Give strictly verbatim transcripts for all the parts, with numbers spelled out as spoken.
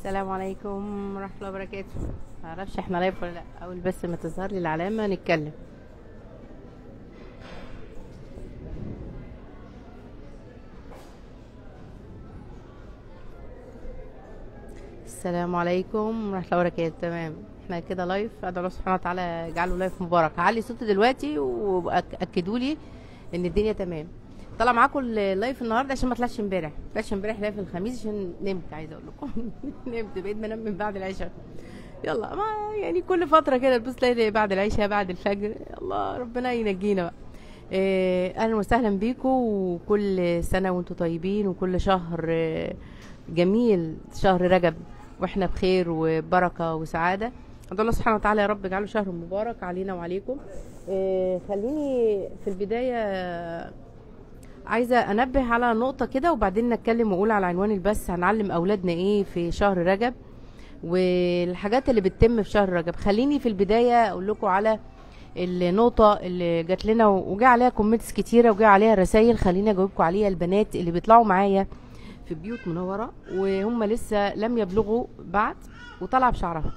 السلام عليكم ورحمة الله وبركاته. معرفش احنا لايف ولا لا، اول بس ما تظهر لي العلامة نتكلم. السلام عليكم ورحمة الله وبركاته. تمام، احنا كده لايف. ادعو الله سبحانه وتعالى يجعله لايف مبارك. هعلي صوتي دلوقتي واكدوا لي ان الدنيا تمام. طالعه معاكم اللايف النهارده عشان ما طلعش امبارح، ما طلعش امبارح لايف الخميس عشان نمت. عايزه اقول لكم نمت، بقيت بنام من بعد العشاء. يلا، ما يعني كل فتره كده تبص تلاقي بعد العشاء بعد الفجر. الله ربنا ينجينا بقى. إيه، اهلا وسهلا بيكم، وكل سنه وانتم طيبين، وكل شهر آه، جميل، شهر رجب واحنا بخير وبركه وسعاده. ادعو الله سبحانه وتعالى يا رب يجعله شهر مبارك علينا وعليكم. إيه، خليني في البدايه عايزه انبه على نقطه كده، وبعدين نتكلم ونقول على عنوان البث هنعلم اولادنا ايه في شهر رجب والحاجات اللي بتتم في شهر رجب. خليني في البدايه اقول لكم على النقطه اللي جات لنا وجا عليها كومنتس كتيره وجا عليها رسائل، خليني اجاوبكم عليها. البنات اللي بيطلعوا معايا في بيوت منوره وهم لسه لم يبلغوا بعد وطالعه بشعرها،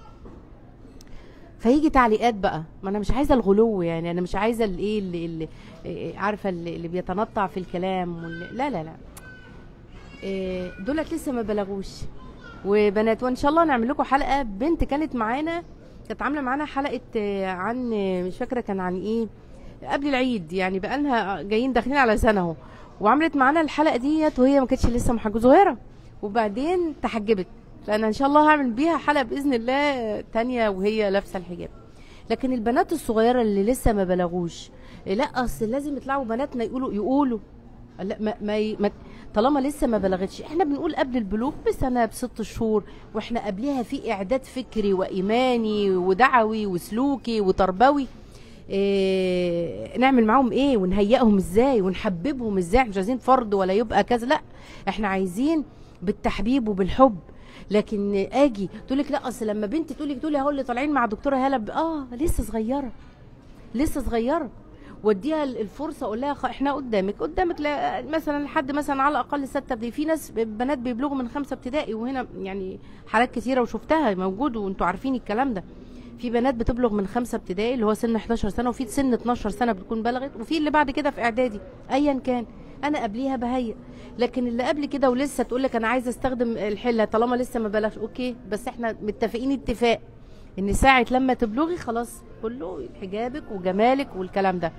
فيجي تعليقات بقى، ما انا مش عايزه الغلو، يعني انا مش عايزه الايه اللي, اللي إيه، عارفه اللي, اللي بيتنطع في الكلام واللي لا لا لا إيه، دولت لسه ما بلغوش وبنات. وان شاء الله نعمل لكم حلقه. بنت كانت معانا، كانت عامله معانا حلقه آه، عن آه، مش فاكره كان عن ايه، قبل العيد، يعني بقالنا جايين داخلين على سنه اهو، وعملت معانا الحلقه ديت وهي ما كانتش لسه محجبه صغيره، وبعدين تحجبت. فانا ان شاء الله هعمل بيها حلقه باذن الله تانية وهي لابسه الحجاب. لكن البنات الصغيره اللي لسه ما بلغوش، لا اصل لازم يطلعوا بناتنا يقولوا يقولوا لا ما, ما, ي- ما طالما لسه ما بلغتش. احنا بنقول قبل البلوغ بسنه بست شهور، واحنا قبلها في اعداد فكري وايماني ودعوي وسلوكي وتربوي. إيه نعمل معاهم ايه ونهيئهم ازاي ونحببهم ازاي. إحنا مش عايزين فرض ولا يبقى كذا، لا احنا عايزين بالتحبيب وبالحب. لكن اجي تقول لك لا اصل لما بنتي تقول لك تقول لي اهو اللي طالعين مع دكتوره هاله ب- اه لسه صغيره، لسه صغيره، واديها الفرصه اقول لها خ- احنا قدامك قدامك لا- مثلا لحد مثلا على الاقل سته ابتدائي. في ناس بنات بيبلغوا من خمسه ابتدائي، وهنا يعني حالات كتيره وشفتها موجود وانتوا عارفين الكلام ده. في بنات بتبلغ من خمسه ابتدائي اللي هو سن حداشر سنه، وفي سن اتناشر سنه بتكون بلغت، وفي اللي بعد كده في اعدادي. ايا كان انا قبليها بهيئ. لكن اللي قبل كده ولسه تقول لك انا عايزه استخدم الحله طالما لسه ما بلغش، اوكي، بس احنا متفقين اتفاق ان ساعه لما تبلغي خلاص كله حجابك وجمالك والكلام ده.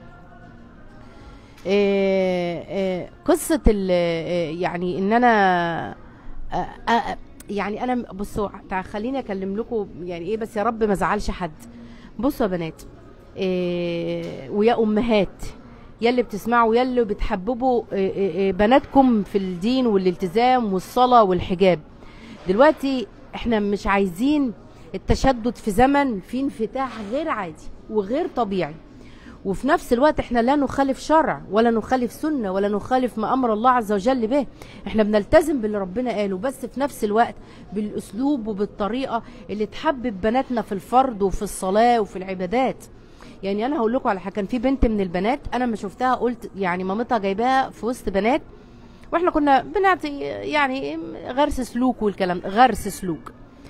إيه إيه قصه ال- إيه يعني ان انا آه، آه، يعني انا بصوا تع- خليني اكلم لكم يعني ايه، بس يا رب ما ازعلش حد. بصوا يا بنات إيه ويا امهات، يا اللي بتسمعوا يا اللي بتحببوا إيه إيه إيه بناتكم في الدين والالتزام والصلاه والحجاب. دلوقتي احنا مش عايزين التشدد في زمن فيه انفتاح غير عادي وغير طبيعي، وفي نفس الوقت احنا لا نخالف شرع ولا نخالف سنة ولا نخالف ما امر الله عز وجل به. احنا بنلتزم باللي ربنا قاله، بس في نفس الوقت بالاسلوب وبالطريقة اللي تحبب بناتنا في الفرض وفي الصلاة وفي العبادات. يعني انا هقول لكم على حاجة، كان في بنت من البنات انا ما شفتها قلت يعني مامتها جايباها في وسط بنات، واحنا كنا بنعطي يعني غرس سلوك والكلام ده، غرس سلوك.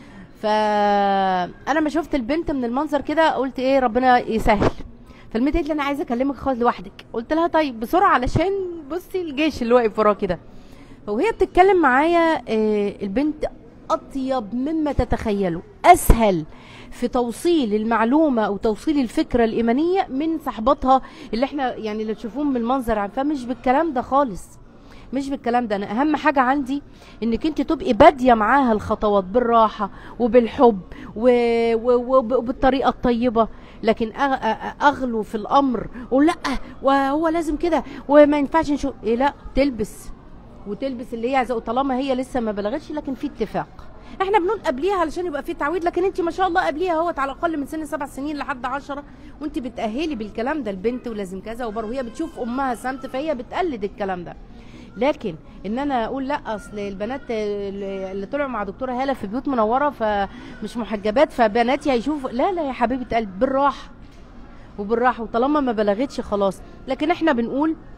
فانا ما شفت البنت من المنظر كده قلت ايه ربنا يسهل. فالبنت قالت لي انا عايزه اكلمك خالص لوحدك. قلت لها طيب بسرعه علشان بصي الجيش اللي واقف وراه كده. وهي بتتكلم معايا آه، البنت اطيب مما تتخيلوا، اسهل في توصيل المعلومه او توصيل الفكره الايمانيه من صاحبتها اللي احنا يعني اللي تشوفوهم من المنظر عام. فمش بالكلام ده خالص، مش بالكلام ده. انا اهم حاجه عندي انك انت تبقي باديه معاها الخطوات بالراحه وبالحب و... و... وب- وبالطريقه الطيبه. لكن أغ... أ- اغلو في الامر ولا وهو لازم كده وما ينفعش نشوف إيه، لا تلبس وتلبس اللي هي عايزاه طالما هي لسه ما بلغتش. لكن في اتفاق احنا بنقول قبليها علشان يبقى في تعويض. لكن انت ما شاء الله قبليها اهوت على الاقل من سن سبع سنين لحد عشرة، وانت بتاهلي بالكلام ده البنت ولازم كذا وبر، وهي بتشوف امها سمت فهي بتقلد الكلام ده. لكن ان انا اقول لا اصل البنات اللي اللي طلعوا مع دكتوره هاله في بيوت منوره فمش محجبات فبناتي هيشوفوا، لا لا يا حبيبه قلب، بالراحه وبالراحه، وطالما ما بلغتش خلاص. لكن احنا بنقول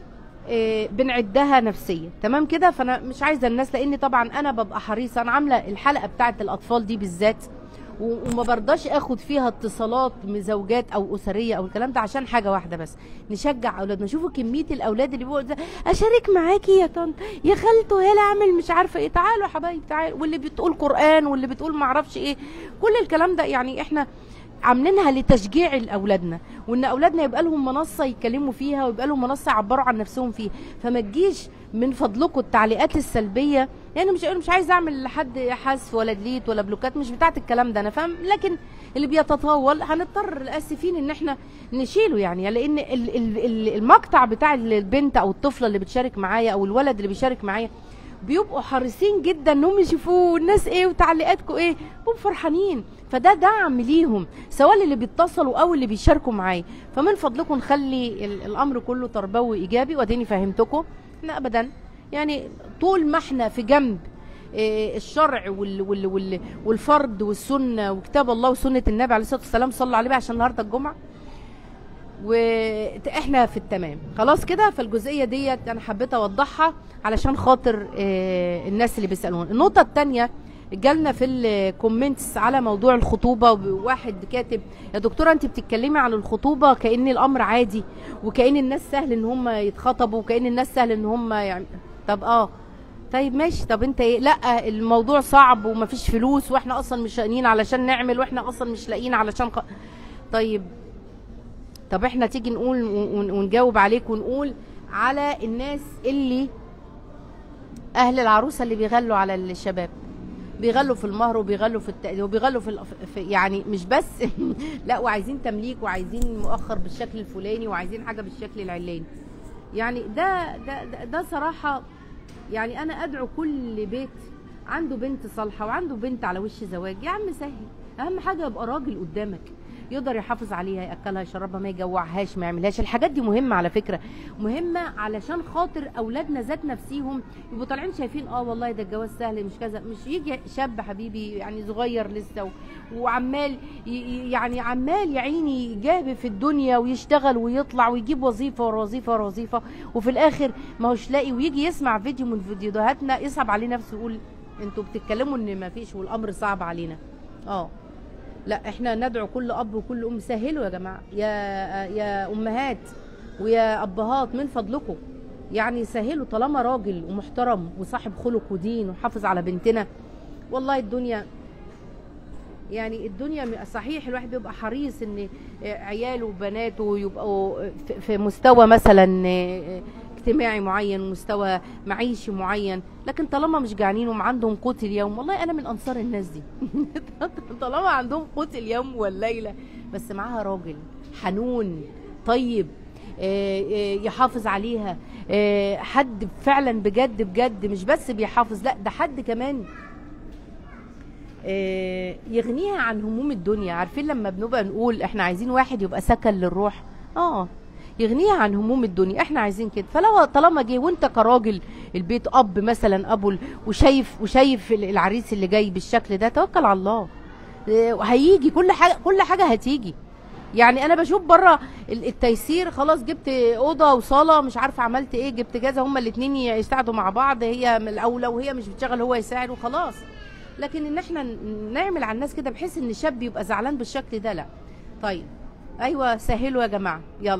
إيه بنعدها نفسيه، تمام كده. فانا مش عايزه الناس، لان طبعا انا ببقى حريصه، انا عامله الحلقه بتاعه الاطفال دي بالذات وما برضاش اخد فيها اتصالات من زوجات او اسريه او الكلام ده، عشان حاجه واحده بس، نشجع اولادنا. شوفوا كميه الاولاد اللي بيقولوا اشارك معاكي يا طنط يا خالته هلا اعمل مش عارفه ايه، تعالوا يا حبايبي تعالوا، واللي بتقول قران واللي بتقول ما اعرفش ايه، كل الكلام ده يعني احنا عاملينها لتشجيع اولادنا، وان اولادنا يبقى لهم منصه يتكلموا فيها ويبقى لهم منصه يعبروا عن نفسهم فيها. فما تجيش من فضلكم التعليقات السلبيه، يعني مش مش عايز اعمل لحد حذف ولا ديليت ولا بلوكات، مش بتاعت الكلام ده انا فاهم، لكن اللي بيتطاول هنضطر اسفين ان احنا نشيله، يعني لان المقطع بتاع البنت او الطفله اللي بتشارك معايا او الولد اللي بيشارك معايا بيبقوا حريصين جدا انهم يشوفوا الناس ايه وتعليقاتكم ايه، بيبقوا فرحانين، فده دعم ليهم سواء اللي بيتصلوا او اللي بيشاركوا معايا. فمن فضلكم نخلي الامر كله تربوي ايجابي، واديني فهمتكم احنا ابدا يعني طول ما احنا في جنب الشرع وال وال وال والفرض والسنه وكتاب الله وسنه النبي عليه الصلاه والسلام، صلوا عليه بقى عشان النهارده الجمعه، واحنا في التمام خلاص كده. فالجزئيه ديت انا حبيت اوضحها علشان خاطر الناس اللي بيسالون. النقطه الثانيه جالنا في الكومنتس على موضوع الخطوبه، وواحد كاتب يا دكتوره انت بتتكلمي عن الخطوبه كأن الامر عادي، وكأن الناس سهل ان هم يتخطبوا، وكأن الناس سهل ان هم يعني طب اه طيب ماشي، طب انت ايه؟ لا الموضوع صعب ومفيش فلوس واحنا اصلا مش لاقيين علشان نعمل، واحنا اصلا مش لاقيين علشان ق... طيب طب احنا تيجي نقول ونجاوب عليك ونقول على الناس اللي اهل العروسه اللي بيغلوا على الشباب، بيغلوا في المهر وبيغلوا في التأديب وبيغلوا في, في يعني مش بس لا، وعايزين تمليك وعايزين مؤخر بالشكل الفلاني وعايزين حاجه بالشكل العلاني. يعني ده ده ده, ده صراحه يعني انا ادعو كل بيت عنده بنت صالحه وعنده بنت على وش زواج، يا عم سهل، اهم حاجه يبقى راجل قدامك يقدر يحافظ عليها، ياكلها يشربها ما يجوعهاش ما يعملهاش. الحاجات دي مهمه على فكره، مهمه علشان خاطر اولادنا ذات نفسيهم يبقوا طالعين شايفين اه والله ده الجواز سهل مش كذا. مش يجي شاب حبيبي يعني صغير لسه وعمال يعني عمال يا عيني جاب في الدنيا ويشتغل ويطلع ويجيب وظيفه ورا وظيفه ورا وظيفه، وفي الاخر ما هوش لاقي، ويجي يسمع فيديو من فيديوهاتنا يصعب عليه نفسه يقول انتوا بتتكلموا ان ما فيش والامر صعب علينا. اه لا، احنا ندعو كل اب وكل ام سهلوا يا جماعه، يا يا امهات ويا ابهات من فضلكم يعني سهلوا، طالما راجل ومحترم وصاحب خلق ودين وحافظ على بنتنا. والله الدنيا يعني الدنيا صحيح الواحد بيبقى حريص ان عياله وبناته يبقوا في مستوى مثلا اجتماعي معين، مستوى معيشي معين، لكن طالما مش جعانين وعندهم قوت اليوم، والله انا من انصار الناس دي طالما عندهم قوت اليوم والليله بس معاها راجل حنون طيب يحافظ عليها، حد فعلا بجد بجد مش بس بيحافظ، لا ده حد كمان يغنيها عن هموم الدنيا. عارفين لما بنبقى نقول احنا عايزين واحد يبقى سكن للروح، اه يغنيها عن هموم الدنيا، احنا عايزين كده. فلو طالما جه وانت كراجل البيت اب مثلا ابو وشايف وشايف العريس اللي جاي بالشكل ده، توكل على الله هيجي كل حاجه، كل حاجه هتيجي. يعني انا بشوف بره التيسير، خلاص جبت اوضه وصاله مش عارفه عملت ايه، جبت جازه، هما الاثنين يساعدوا مع بعض، هي الاولى وهي مش بتشتغل هو يساعد وخلاص. لكن ان احنا نعمل على الناس كده بحيث ان الشاب يبقى زعلان بالشكل ده، لا. طيب ايوه سهلوا يا جماعه يلا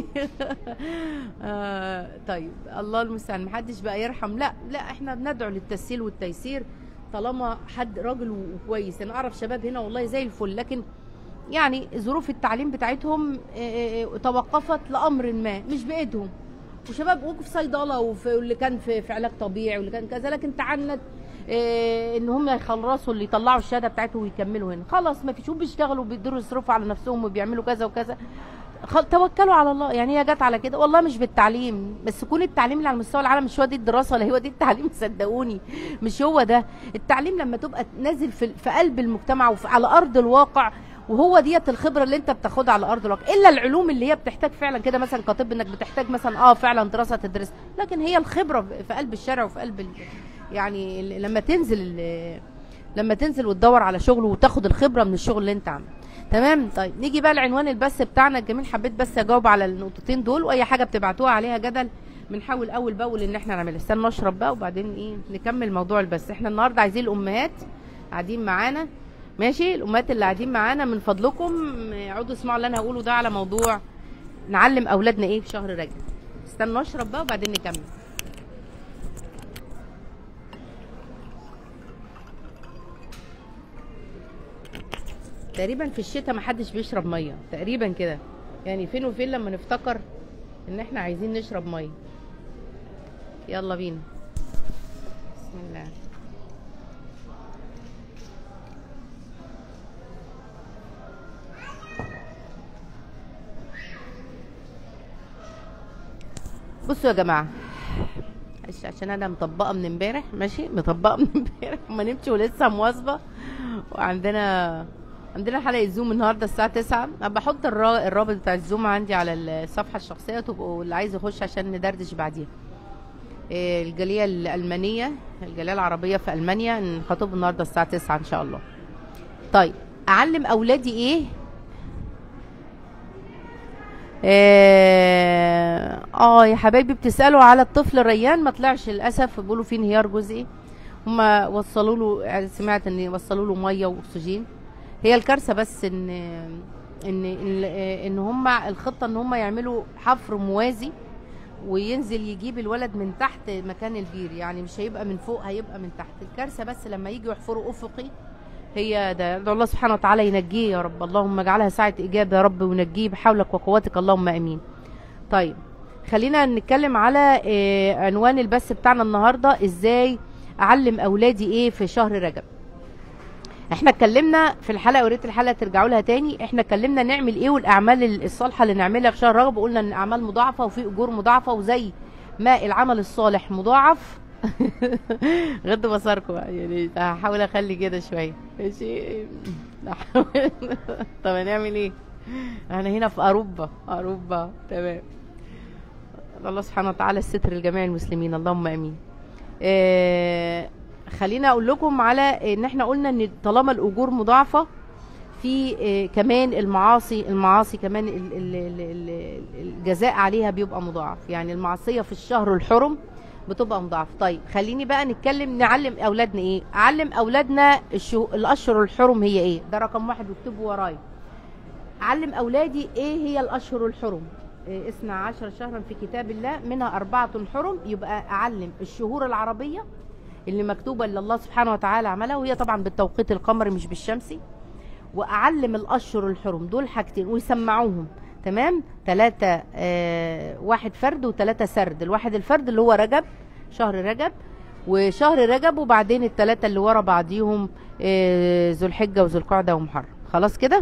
آه طيب الله المستعان، محدش بقى يرحم، لا لا احنا بندعو للتسهيل والتيسير طالما حد راجل وكويس. انا اعرف شباب هنا والله زي الفل، لكن يعني ظروف التعليم بتاعتهم توقفت لامر ما مش بايدهم، وشباب وفي صيدله وفي اللي كان في, في علاج طبيعي واللي كان كذا، لكن تعنت إيه ان هم يخلصوا اللي يطلعوا الشهاده بتاعتهم ويكملوا هنا، خلاص ما فيش، وبيشتغلوا وبيقدروا يصرفوا على نفسهم وبيعملوا كذا وكذا، توكلوا على الله. يعني هي جت على كده والله، مش بالتعليم بس، يكون التعليم اللي على مستوى العالم، مش هو دي الدراسه ولا هو دي التعليم، صدقوني مش هو ده التعليم. لما تبقى نازل في, في قلب المجتمع وعلى ارض الواقع، وهو ديت الخبره اللي انت بتاخدها على ارض الواقع. الا العلوم اللي هي بتحتاج فعلا كده مثلا كطب، انك بتحتاج مثلا اه فعلا دراسه تدرس، لكن هي الخبره في قلب الشارع وفي قلب ال... يعني لما تنزل لما تنزل وتدور على شغل وتاخد الخبره من الشغل اللي انت عامله. تمام. طيب نيجي بقى لعنوان البث بتاعنا الجميل، حبيت بس اجاوب على النقطتين دول، واي حاجه بتبعتوها عليها جدل بنحاول اول باول ان احنا نعملها. استنى نشرب بقى وبعدين ايه نكمل موضوع البث. احنا النهارده عايزين الامهات قاعدين معانا، ماشي؟ الامهات اللي قاعدين معانا من فضلكم اقعدوا اسمعوا اللي انا هقوله ده على موضوع نعلم اولادنا ايه في شهر رجب. استنى نشرب بقى وبعدين نكمل. تقريبا في الشتاء محدش بيشرب ميه تقريبا كده، يعني فين وفين لما نفتكر ان احنا عايزين نشرب ميه. يلا بينا. بسم الله. بصوا يا جماعه، عشان انا مطبقه من امبارح، ماشي؟ مطبقه من امبارح وما نمتش ولسه مواظبه، وعندنا عندنا حلقه زوم النهارده الساعه تسعة. انا بحط الرابط بتاع الزوم عندي على الصفحه الشخصيه، تبقوا اللي عايز يخش عشان ندردش بعديها. الجاليه الالمانيه، الجاليه العربيه في المانيا، نخاطب النهارده الساعه تسعة ان شاء الله. طيب اعلم اولادي ايه؟ اه, آه يا حبايبي بتسالوا على الطفل ريان، ما طلعش للاسف، بيقولوا فيه انهيار جزئي. هما وصلوا له، سمعت ان وصلوا له ميه واكسجين. هي الكارثه بس ان ان ان, إن هما الخطه ان هما يعملوا حفر موازي وينزل يجيب الولد من تحت مكان البير، يعني مش هيبقى من فوق، هيبقى من تحت. الكارثه بس لما يجوا يحفروا افقي، هي ده. ادعو الله سبحانه وتعالى ينجيه يا رب، اللهم اجعلها ساعه اجابه يا رب، ونجيه بحولك وقوتك اللهم امين. طيب خلينا نتكلم على آه عنوان البث بتاعنا النهارده، ازاي اعلم اولادي ايه في شهر رجب. احنا اتكلمنا في الحلقه، وريت الحلقه ترجعوا لها تاني، احنا اتكلمنا نعمل ايه والاعمال الصالحه اللي نعملها في شهر رجب، وقلنا ان اعمال مضاعفه وفي اجور مضاعفه، وزي ما العمل الصالح مضاعف غض بصركم يعني، هحاول اخلي كده شويه، ماشي؟ طب هنعمل ايه؟ احنا هنا في اوروبا، اوروبا تمام. الله سبحانه وتعالى الستر لجميع المسلمين اللهم امين. آه خلينا اقول لكم على ان احنا قلنا ان طالما الاجور مضاعفه، في آه كمان المعاصي، المعاصي كمان ال ال ال الجزاء عليها بيبقى مضاعف، يعني المعصيه في الشهر الحرم بتبقى مضاعف. طيب خليني بقى نتكلم، نعلم اولادنا ايه؟ اعلم اولادنا الشو... الاشهر الحرم هي ايه؟ ده رقم واحد، واكتبوا ورايا. اعلم اولادي ايه هي الاشهر الحرم. إيه؟ اثنا عشر شهرا في كتاب الله منها اربعه حرم. يبقى اعلم الشهور العربيه اللي مكتوبه اللي الله سبحانه وتعالى عملها، وهي طبعا بالتوقيت القمري مش بالشمسي. واعلم الاشهر الحرم دول حاجتين ويسمعوهم، تمام؟ ثلاثه آه واحد فرد وثلاثه سرد. الواحد الفرد اللي هو رجب، شهر رجب، وشهر رجب، وبعدين الثلاثه اللي ورا بعضيهم آه ذو الحجه وذو القعده ومحرم. خلاص كده؟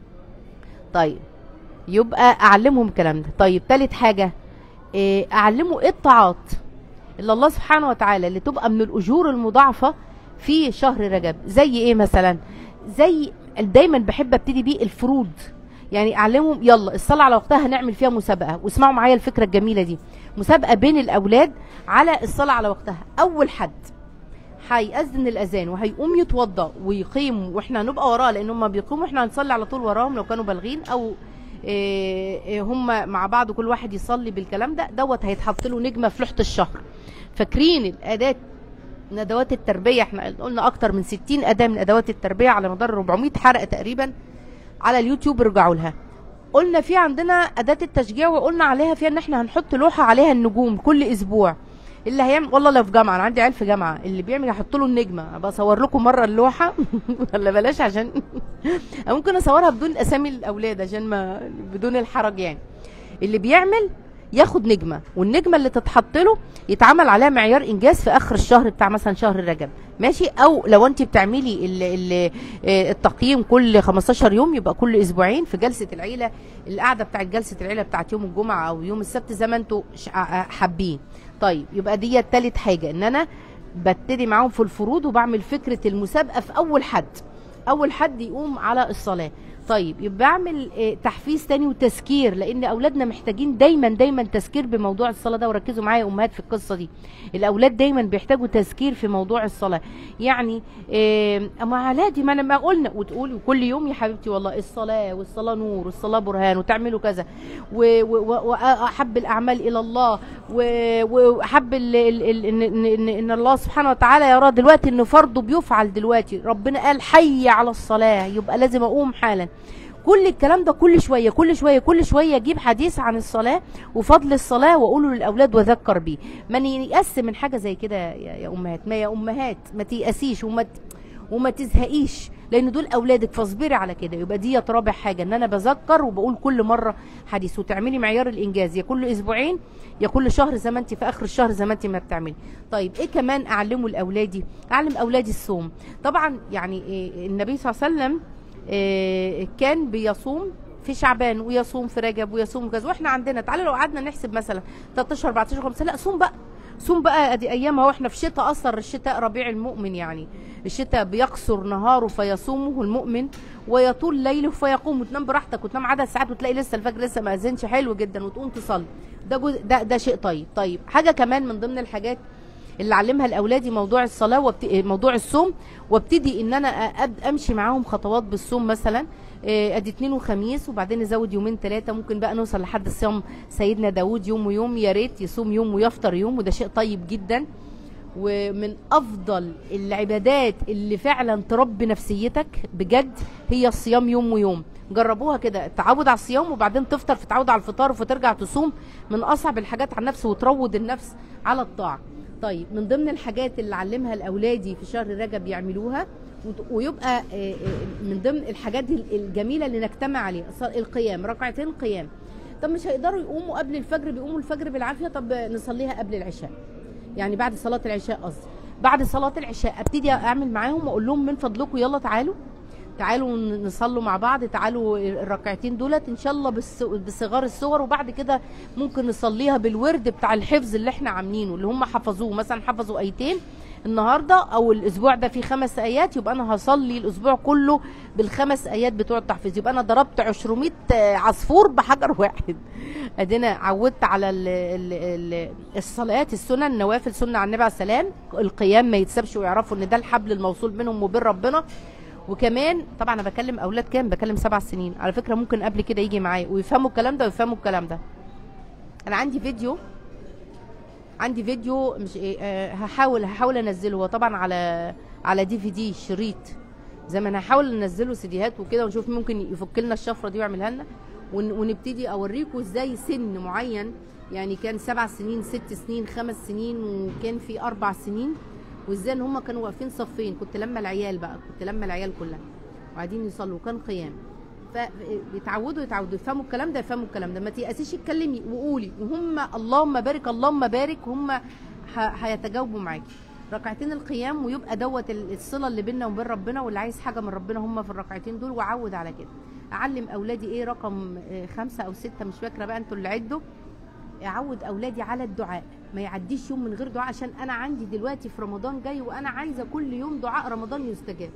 طيب يبقى اعلمهم الكلام ده. طيب ثالث حاجه، آه اعلموا ايه الطاعات اللي الله سبحانه وتعالى اللي تبقى من الاجور المضاعفه في شهر رجب. زي ايه مثلا؟ زي دايما بحب ابتدي بيه الفروض، يعني اعلمهم يلا الصلاه على وقتها هنعمل فيها مسابقه، واسمعوا معايا الفكره الجميله دي، مسابقه بين الاولاد على الصلاه على وقتها. اول حد هيأذن الاذان وهيقوم يتوضا ويقيم، واحنا هنبقى وراه لان هم بيقيموا، احنا هنصلي على طول وراهم لو كانوا بالغين، او إيه هم مع بعض كل واحد يصلي بالكلام ده. دوت هيتحط له نجمه في لوحه الشهر. فاكرين الاداه من ادوات التربيه؟ احنا قلنا اكتر من ستين اداه من ادوات التربيه على مدار اربعمية حلقه تقريبا على اليوتيوب، ارجعوا لها. قلنا في عندنا اداه التشجيع، وقلنا عليها فيها ان احنا هنحط لوحه عليها النجوم كل اسبوع. اللي هيعمل، والله لو في جامعه، انا عندي عيال في جامعه، اللي بيعمل هحط له النجمه. ابقى اصور لكم مره اللوحه ولا بلاش، عشان ممكن اصورها بدون اسامي الاولاد عشان ما بدون الحرج يعني. اللي بيعمل ياخد نجمه، والنجمه اللي تتحط له يتعمل عليها معيار انجاز في اخر الشهر بتاع مثلا شهر رجب، ماشي؟ او لو انت بتعملي ال ال التقييم كل خمستاشر يوم، يبقى كل اسبوعين في جلسه العيله، القعده بتاعت جلسه العيله بتاعت يوم الجمعه او يوم السبت زي ما انتوا حابين. طيب يبقى دي تالت حاجه، ان انا ببتدي معاهم في الفروض، وبعمل فكره المسابقه في اول حد، اول حد يقوم على الصلاه. طيب يبقى بعمل آه، تحفيز تاني وتذكير، لان اولادنا محتاجين دايما دايما تذكير بموضوع الصلاه ده. وركزوا معايا يا امهات في القصه دي، الاولاد دايما بيحتاجوا تذكير في موضوع الصلاه. يعني آه، اما علاء ما لما قلنا وتقول كل يوم يا حبيبتي والله الصلاه والصلاه نور والصلاه برهان وتعملوا كذا، و- و- واحب الاعمال الى الله، و- واحب ال- ال- ال- ان ان ان إن الله سبحانه وتعالى يرى دلوقتي ان فرضه بيفعل دلوقتي، ربنا قال حي على الصلاه، يبقى لازم اقوم حالا. كل الكلام ده كل شويه كل شويه كل شويه اجيب حديث عن الصلاه وفضل الصلاه واقوله للاولاد واذكر بيه. ما نيأس من حاجه زي كده يا يا امهات، ما يا امهات ما تيأسيش وما ت- وما تزهقيش، لان دول اولادك، فاصبري على كده. يبقى دي رابع حاجه، ان انا بذكر وبقول كل مره حديث، وتعملي معيار الانجاز يا كل اسبوعين يا كل شهر زي ما انت في اخر الشهر زي ما انت ما بتعملي. طيب ايه كمان اعلمه لاولادي؟ اعلم اولادي الصوم. طبعا يعني إيه، النبي صلى الله عليه وسلم إيه، كان بيصوم في شعبان ويصوم في رجب ويصوم كذا، واحنا عندنا تعالى لو قعدنا نحسب مثلا تلتاشر اربعتاشر خمسة، لا صوم بقى صوم بقى، ادي ايامها واحنا في شتاء، اثر الشتاء ربيع المؤمن، يعني الشتاء بيقصر نهاره فيصومه المؤمن ويطول ليله فيقوم، وتنام براحتك وتنام عدد ساعات وتلاقي لسه الفجر لسه ما اذنش، حلو جدا، وتقوم تصلي. ده جزء، ده ده شيء طيب. طيب حاجه كمان من ضمن الحاجات اللي علمها لاولادي موضوع الصلاه وبت... موضوع الصوم، وابتدي ان انا أب... امشي معاهم خطوات بالصوم. مثلا آه، ادي اثنين وخميس وبعدين نزود يومين ثلاثه، ممكن بقى نوصل لحد صيام سيدنا داوود يوم ويوم، يا ريت يصوم يوم ويفطر يوم، وده شيء طيب جدا. ومن افضل العبادات اللي فعلا تربي نفسيتك بجد هي الصيام يوم ويوم. جربوها كده، التعود على الصيام وبعدين تفطر، فتعود على الفطار فترجع تصوم، من اصعب الحاجات على النفس وتروض النفس على الطاعه. طيب من ضمن الحاجات اللي علمها لاولادي في شهر رجب يعملوها، وت- ويبقى آه، آه، من ضمن الحاجات دي الجميله اللي نجتمع عليها ص- القيام، ركعتين قيام. طب مش هيقدروا يقوموا قبل الفجر، بيقوموا الفجر بالعافيه، طب نصليها قبل العشاء، يعني بعد صلاه العشاء قصدي. بعد صلاه العشاء ابتدي اعمل معاهم واقول لهم من فضلكم يلا تعالوا تعالوا نصلوا مع بعض، تعالوا الركعتين دولت ان شاء الله بس- بصغار الصور، وبعد كده ممكن نصليها بالورد بتاع الحفظ اللي احنا عاملينه، اللي هم حفظوه، مثلا حفظوا ايتين النهارده او الاسبوع ده فيه خمس ايات، يبقى انا هصلي الاسبوع كله بالخمس ايات بتوع التحفيظ، يبقى انا ضربت عشرمية عصفور بحجر واحد. ادينا عودت على ال ال ال الصلاه السنن، النوافل، سنه على النبي عليه السلام، القيام ما يتسابش، ويعرفوا ان ده الحبل الموصول بينهم وبين ربنا. وكمان طبعا انا بكلم اولاد كام؟ بكلم سبع سنين على فكره، ممكن قبل كده يجي معايا ويفهموا الكلام ده ويفهموا الكلام ده. انا عندي فيديو عندي فيديو مش ايه آه هحاول هحاول انزله، هو طبعا على على دي في دي شريط، زي ما انا هحاول ننزله سيديهات وكده، ونشوف ممكن يفك لنا الشفره دي ويعملها لنا، ون- ونبتدي اوريكم ازاي سن معين، يعني كان سبع سنين، ست سنين، خمس سنين، وكان في اربع سنين، وازاي ان هم كانوا واقفين صفين، كنت لما العيال بقى كنت لما العيال كلها وقاعدين يصلوا، وكان قيام، فبيتعودوا يتعودوا يفهموا الكلام ده يفهموا الكلام ده. ما تيأسيش، اتكلمي وقولي، وهم اللهم بارك اللهم بارك، هم ه- هيتجاوبوا معاكي. ركعتين القيام، ويبقى دوت ال- الصله اللي بيننا وبين ربنا، واللي عايز حاجه من ربنا هم في الركعتين دول، وعود على كده. اعلم اولادي ايه رقم آه، خمسه او سته مش فاكره بقى، انتوا اللي عدوا. اعود اولادي على الدعاء، ما يعديش يوم من غير دعاء، عشان انا عندي دلوقتي في رمضان جاي، وانا عايزه كل يوم دعاء رمضان يستجاب.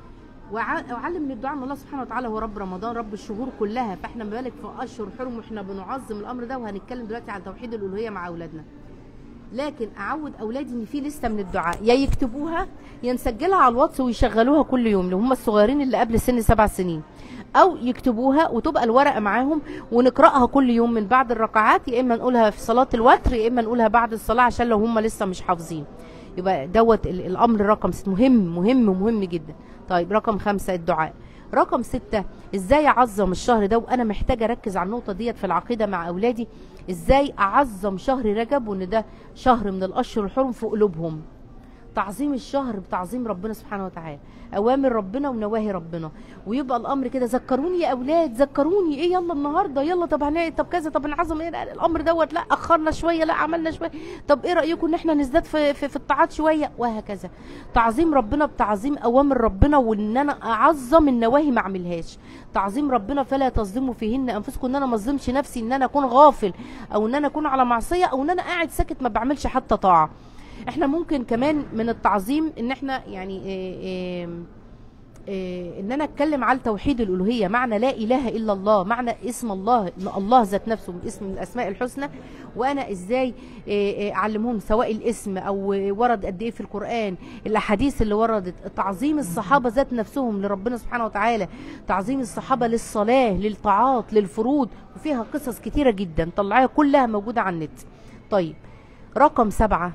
وأع- واعلم من الدعاء ان الله سبحانه وتعالى هو رب رمضان، رب الشهور كلها، فاحنا ما بالك في اشهر حرم، واحنا بنعظم الامر ده، وهنتكلم دلوقتي عن توحيد الالوهيه مع اولادنا. لكن اعود اولادي ان في لسته من الدعاء، يا يكتبوها يا نسجلها على الواتس ويشغلوها كل يوم لو هم الصغيرين اللي قبل سن سبع سنين، او يكتبوها وتبقى الورقه معاهم ونقراها كل يوم من بعد الركعات، يا اما نقولها في صلاه الوتر يا اما نقولها بعد الصلاه، عشان لو هم لسه مش حافظين. يبقى دوت ال- الامر رقم ست، مهم مهم مهم جدا. طيب رقم خمسة الدعاء. رقم ستة ازاي اعظم الشهر ده، وانا محتاجه اركز على النقطه ديت في العقيده مع اولادي، ازاي اعظم شهر رجب، وان ده شهر من الاشهر الحرم في قلوبهم. تعظيم الشهر بتعظيم ربنا سبحانه وتعالى، اوامر ربنا ونواهي ربنا، ويبقى الامر كده، ذكروني يا اولاد ذكروني، ايه يلا النهارده يلا، طب هنعمل طب كذا، طب نعظم ايه الامر دوت، لا اخرنا شويه، لا عملنا شويه، طب ايه رايكم ان احنا نزداد في في, في الطاعات شويه، وهكذا. تعظيم ربنا بتعظيم اوامر ربنا، وان انا اعظم النواهي ما اعملهاش. تعظيم ربنا فلا تظلموا فيهن انفسكم، ان انا ما اظلمش نفسي، ان انا اكون غافل، او ان انا اكون على معصيه، او ان انا قاعد ساكت ما بعملش حتى طاعه. احنا ممكن كمان من التعظيم ان احنا يعني إيه إيه إيه ان انا اتكلم على توحيد الالوهيه، معنى لا اله الا الله، معنى اسم الله، ان الله ذات نفسه من اسم من الاسماء الحسنى. وانا ازاي إيه إيه اعلمهم سواء الاسم او ورد قد ايه في القران، الاحاديث اللي وردت، تعظيم الصحابه ذات نفسهم لربنا سبحانه وتعالى، تعظيم الصحابه للصلاه للطاعات للفروض، وفيها قصص كتيره جدا طلعيها كلها موجوده على النت. طيب رقم سبعة،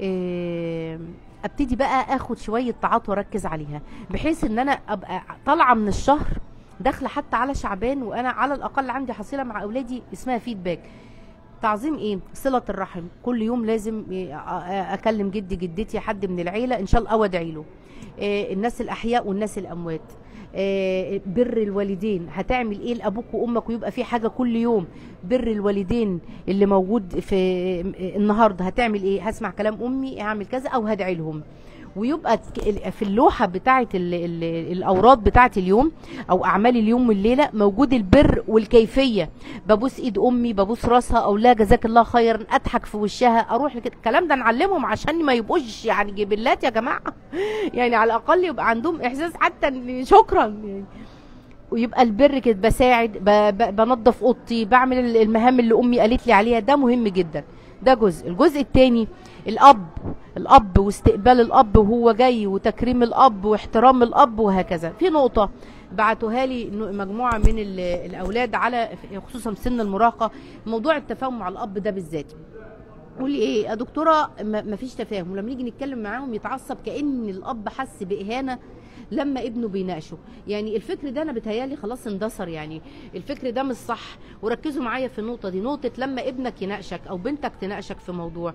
إيه ابتدي بقى اخد شويه طاعات واركز عليها، بحيث ان انا ابقى طالعه من الشهر داخله حتى على شعبان وانا على الاقل عندي حصيله مع اولادي اسمها فيدباك. تعظيم ايه؟ صله الرحم، كل يوم لازم اكلم جدي جدتي حد من العيله ان شاء الله او ادعي له. إيه الناس الاحياء والناس الاموات. إيه بر الوالدين، هتعمل ايه لابوك وامك ويبقى في حاجه كل يوم. بر الوالدين اللي موجود في النهارده هتعمل ايه؟ هسمع كلام امي هعمل كذا او هدعي لهم. ويبقى في اللوحه بتاعه الاوراد بتاعه اليوم او اعمال اليوم والليله موجود البر والكيفيه، ببوس ايد امي، ببوس راسها، او لا جزاك الله خيرا، اضحك في وشها، اروح لكده. الكلام ده نعلمهم عشان ما يبقوش يعني جبلات يا جماعه يعني على الاقل يبقى عندهم احساس حتى ان شكرا يعني. ويبقى البر كده، بساعد، بنظف اوضتي، بعمل المهام اللي امي قالت لي عليها، ده مهم جدا. ده جزء. الجزء الثاني الاب، الاب واستقبال الاب وهو جاي، وتكريم الاب واحترام الاب، وهكذا. في نقطه بعتوها لي مجموعه من الاولاد على خصوصا في سن المراهقه، موضوع التفاهم مع الاب ده بالذات. قول لي ايه يا دكتوره ما فيش تفاهم، لما نيجي نتكلم معاهم يتعصب كأن الاب حس باهانه لما ابنه بيناقشه. يعني الفكر ده انا بتهيالي خلاص اندثر، يعني الفكر ده مش صح. وركزوا معايا في النقطه دي، نقطه لما ابنك يناقشك او بنتك تناقشك في موضوع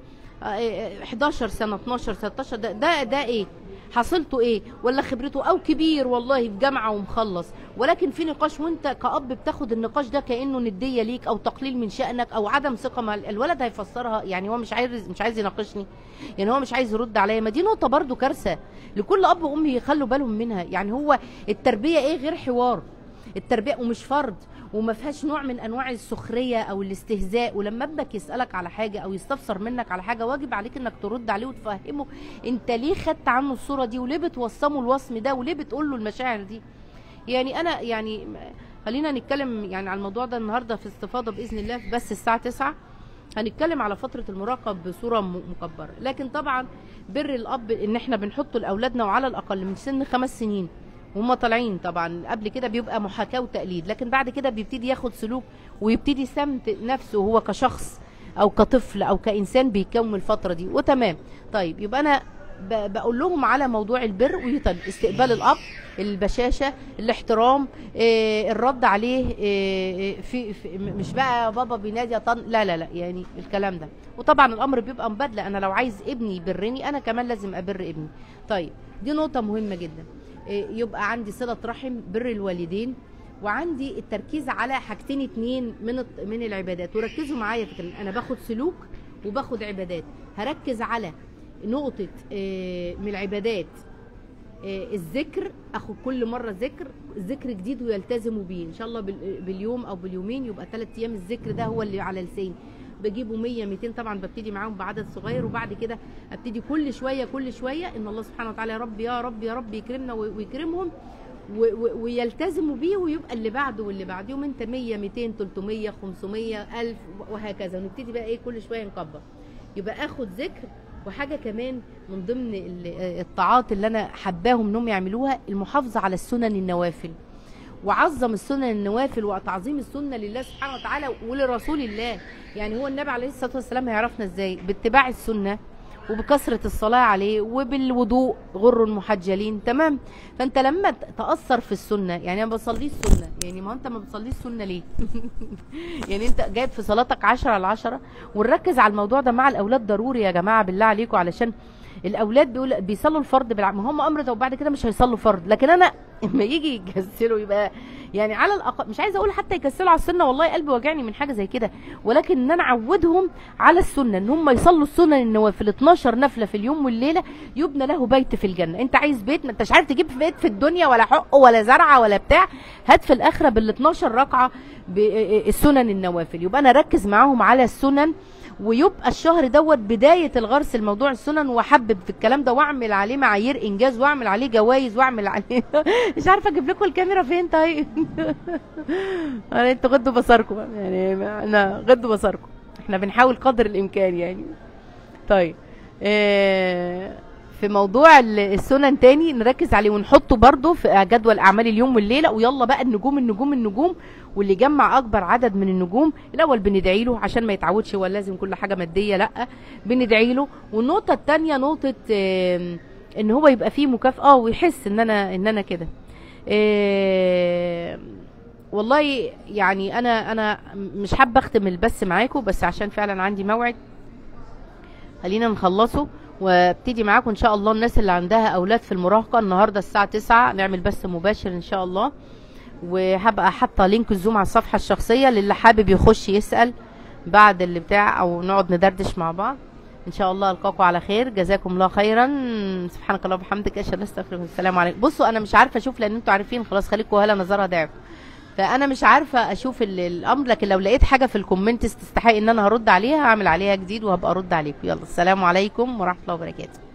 احداشر سنه اتناشر ستاشر، ده ده, ده ايه حصلته ايه ولا خبرته، او كبير والله في جامعه ومخلص، ولكن في نقاش وانت كأب بتاخد النقاش ده كأنه نديه ليك او تقليل من شأنك او عدم ثقه مع الولد. هيفسرها يعني هو مش عايز مش عايز يناقشني، يعني هو مش عايز يرد عليا. ما دي نقطه برضو كارثه لكل اب وام يخلوا بالهم منها. يعني هو التربيه ايه غير حوار؟ التربيه ومش فرض، وما فيهاش نوع من انواع السخريه او الاستهزاء. ولما ابنك يسالك على حاجه او يستفسر منك على حاجه، واجب عليك انك ترد عليه وتفهمه انت ليه خدت عنه الصوره دي، وليه بتوصمه الوصم ده، وليه بتقول له المشاعر دي. يعني انا يعني خلينا نتكلم يعني على الموضوع ده النهارده في استفاضه باذن الله، في بس الساعه تسعة هنتكلم على فتره المراهقه بصوره مكبره. لكن طبعا بر الاب ان احنا بنحطه لاولادنا، وعلى الاقل من سن خمس سنين وهم طالعين. طبعا قبل كده بيبقى محاكاه وتقليد، لكن بعد كده بيبتدي ياخد سلوك ويبتدي سمت نفسه هو كشخص او كطفل او كانسان بيكون الفتره دي، وتمام. طيب يبقى انا بقول لهم على موضوع البر ويطل استقبال الاب، البشاشه، الاحترام، إيه الرد عليه، إيه في, في مش بقى بابا بينادي طن، لا لا لا يعني الكلام ده. وطبعا الامر بيبقى مبادله، انا لو عايز ابني يبرني انا كمان لازم ابر ابني. طيب دي نقطه مهمه جدا. إيه يبقى عندي صله رحم، بر الوالدين، وعندي التركيز على حاجتين اتنين من من العبادات. وركزوا معايا في كلام، انا باخد سلوك وباخد عبادات. هركز على نقطة من العبادات الذكر، اخد كل مرة ذكر ذكر جديد ويلتزموا بيه ان شاء الله باليوم او باليومين، يبقى ثلاث ايام الذكر ده هو اللي على لساني. بجيبه مية ميتين، طبعا ببتدي معاهم بعدد صغير، وبعد كده ابتدي كل شوية كل شوية ان الله سبحانه وتعالى يا رب يا رب يا رب يكرمنا ويكرمهم ويلتزموا بيه، ويبقى اللي بعده واللي بعده. يوم انت مية ميتين تلتمية خمسمية الف وهكذا، ونبتدي بقى ايه كل شوية نكبر. يبقى اخد ذكر. وحاجه كمان من ضمن الطاعات اللي انا حباهم انهم يعملوها، المحافظه على السنن النوافل. وعظم السنن النوافل وتعظيم السنه لله سبحانه وتعالى ولرسول الله. يعني هو النبي عليه الصلاه والسلام هيعرفنا ازاي؟ باتباع السنه، وبكثره الصلاه عليه، وبالوضوء غر محجلين. تمام. فانت لما تاثر في السنه، يعني انا بصليش سنه، يعني ما انت ما بتصليش سنه ليه؟ يعني انت جايب في صلاتك عشرة على عشرة. ونركز على الموضوع ده مع الاولاد ضروري يا جماعه بالله عليكم، علشان الاولاد بيقول بيصلوا الفرض بالع... ما هم امر وبعد كده مش هيصلوا فرض. لكن انا لما يجي يكسلوا يبقى يعني على الاقل، مش عايزه اقول حتى يكسلوا على السنه، والله قلبي وجعني من حاجه زي كده، ولكن ان انا اعودهم على السنه، ان هم يصلوا السنن النوافل اتناشر نفله في اليوم والليله، يبنى له بيت في الجنه. انت عايز بيت، ما انتش عارف تجيب بيت في الدنيا ولا حق ولا زرعه ولا بتاع، هات في الاخره بال اتناشر ركعه بالسنن النوافل. يبقى انا اركز معاهم على السنن، ويبقى الشهر دوت بدايه الغرس الموضوع السنن، واحبب في الكلام ده واعمل عليه معايير انجاز واعمل عليه جوائز واعمل عليه مش عارفه اجيب لكم الكاميرا فين طيب انا انتوا غضوا بصركم يعني، انا غضوا بصركم، احنا بنحاول قدر الامكان يعني. طيب آه في موضوع السنن تاني نركز عليه ونحطه برضو في جدول اعمال اليوم والليله. ويلا بقى النجوم النجوم النجوم، واللي جمع اكبر عدد من النجوم الاول بندعي له عشان ما يتعودش هو لازم كل حاجه ماديه، لا بندعي له. والنقطه الثانيه نقطه آه ان هو يبقى فيه مكافاه ويحس ان انا ان انا كده. آه والله يعني انا انا مش حابه اختم البث معاكم، بس عشان فعلا عندي موعد خلينا نخلصه وابتدي معاكم ان شاء الله. الناس اللي عندها اولاد في المراهقه النهارده الساعه تسعة نعمل بث مباشر ان شاء الله، وهبقى حاطه لينك الزوم على الصفحه الشخصيه للي حابب يخش يسال بعد اللي بتاع او نقعد ندردش مع بعض ان شاء الله. القاكم على خير، جزاكم الله خيرا، سبحانك اللهم وبحمدك اشهد ان لا اله الا انت، السلام عليكم. بصوا انا مش عارفه اشوف لان انتوا عارفين خلاص خليكم هلا نظرها ضعف، فانا مش عارفه اشوف الامر، لكن لو لقيت حاجه في الكومنتس تستحق ان انا هرد عليها هعمل عليها جديد وهبقى ارد عليكم. يلا السلام عليكم ورحمه الله وبركاته.